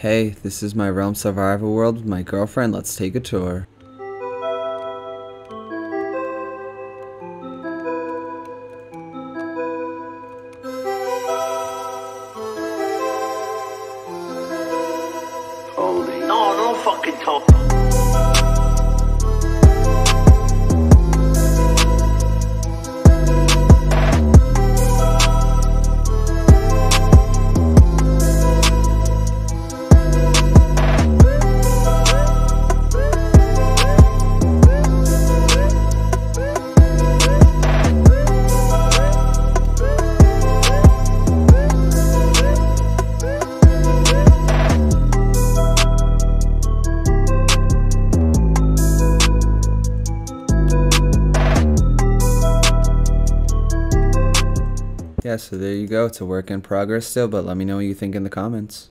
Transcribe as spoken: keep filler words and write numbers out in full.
Hey, this is my Realm Survival World with my girlfriend. Let's take a tour. Holy. No, no fucking talk. Yeah, so there you go. It's a work in progress still, but let me know what you think in the comments.